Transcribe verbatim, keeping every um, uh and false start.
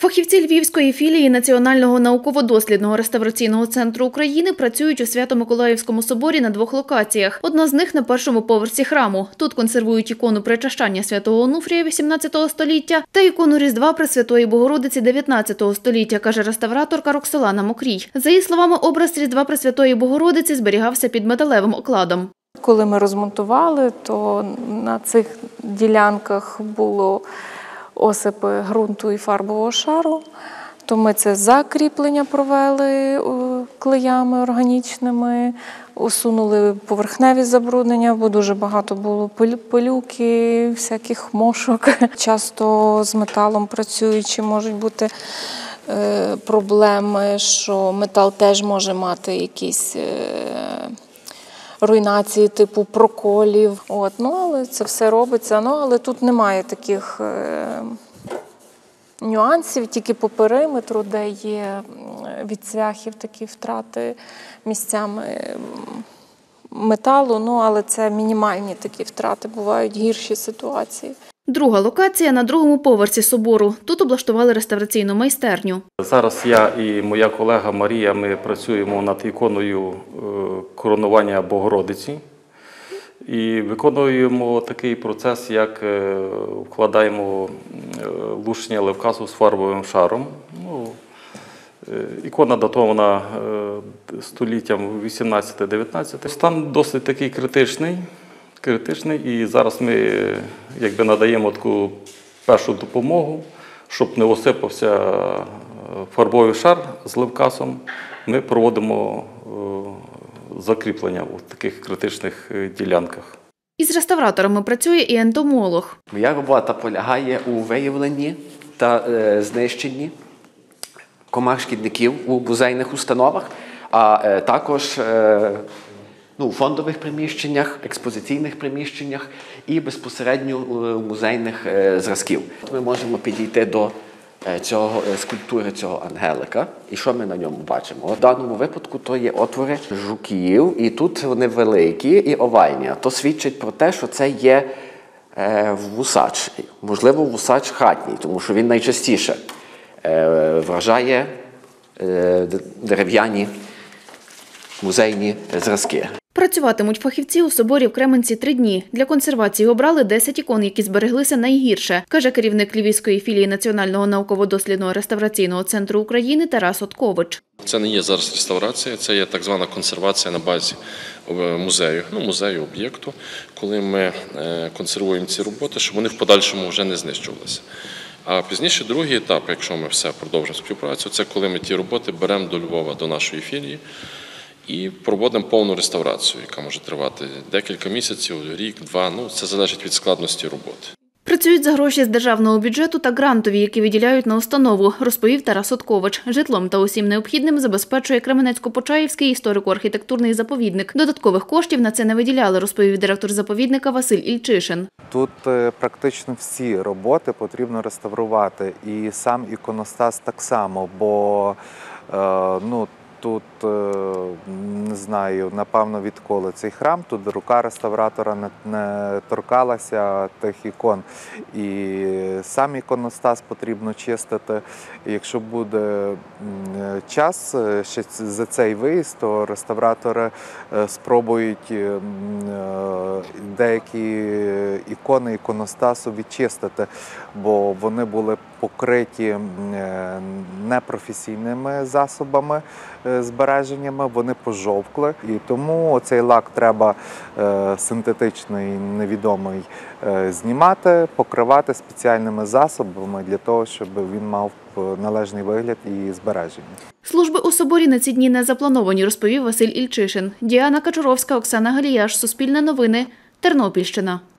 Фахівці Львівської філії Національного науково-дослідного реставраційного центру України працюють у Свято-Миколаївському соборі на двох локаціях. Одна з них – на першому поверсі храму. Тут консервують ікону Причащання святого Онуфрія вісімнадцятого століття та ікону Різдва Пресвятої Богородиці дев'ятнадцятого століття, каже реставраторка Роксолана Мокрій. За її словами, образ Різдва Пресвятої Богородиці зберігався під металевим окладом. Коли ми розмонтували, то на цих ділянках було осипи ґрунту і фарбового шару, то ми це закріплення провели клеями органічними, усунули поверхневі забруднення, бо дуже багато було пилюки, всяких мошок. Часто з металом працюючи можуть бути проблеми, що метал теж може мати якісь руйнації типу проколів. От, ну, але це все робиться. Ну, але тут немає таких е, нюансів, тільки по периметру, де є від цвяхів такі втрати місцями металу. Ну, але це мінімальні такі втрати, бувають гірші ситуації. Друга локація – на другому поверсі собору. Тут облаштували реставраційну майстерню. Зараз я і моя колега Марія, ми працюємо над іконою коронування Богородиці. І виконуємо такий процес, як вкладаємо лущення левкасу з фарбовим шаром. Ну, ікона датована століттям вісімнадцяте-дев'ятнадцяте. Стан досить такий критичний. критичний, і зараз ми якби надаємо таку першу допомогу, щоб не осипався фарбовий шар з левкасом. Ми проводимо закріплення у таких критичних ділянках. Із реставраторами працює і ентомолог. Моя робота полягає у виявленні та е, знищенні комах-шкідників у музейних установах, а е, також е, Ну, у фондових приміщеннях, експозиційних приміщеннях і безпосередньо у музейних е, зразків. Ми можемо підійти до е, цього е, скульптури цього ангелика. І що ми на ньому бачимо? В даному випадку то є отвори жуків, і тут вони великі і овальні. А то свідчить про те, що це є е, вусач. Можливо, вусач хатній, тому що він найчастіше е, вражає е, дерев'яні музейні зразки. Працюватимуть фахівці у соборі в Кременці три дні. Для консервації обрали десять ікон, які збереглися найгірше, каже керівник Львівської філії Національного науково-дослідного реставраційного центру України Тарас Откович. Це не є зараз реставрація, це є так звана консервація на базі музею, ну, музею об'єкту, коли ми консервуємо ці роботи, щоб вони в подальшому вже не знищувалися. А пізніше другий етап, якщо ми все продовжимо співпрацю, це коли ми ті роботи беремо до Львова, до нашої філії, і проводимо повну реставрацію, яка може тривати декілька місяців, рік, два. Ну, це залежить від складності роботи. Працюють за гроші з державного бюджету та грантові, які виділяють на установу, розповів Тарас Откович. Житлом та усім необхідним забезпечує Кременецько-Почаївський історико-архітектурний заповідник. Додаткових коштів на це не виділяли, розповів директор заповідника Василь Ільчишин. Тут практично всі роботи потрібно реставрувати. І сам іконостас так само, бо ну, тут, не знаю, напевно, відколи цей храм, тут рука реставратора не, не торкалася тих ікон. І сам іконостас потрібно чистити. І якщо буде час ще за цей виїзд, то реставратори спробують деякі ікони іконостасу відчистити, бо вони були покриті непрофесійними засобами збереженнями, вони пожовкли. І тому цей лак треба синтетичний, невідомий, знімати, покривати спеціальними засобами для того, щоб він мав належний вигляд і збереження. Служби у соборі на ці дні не заплановані, розповів Василь Ільчишин. Діана Качуровська, Оксана Галіяш, Суспільне новини, Тернопільщина.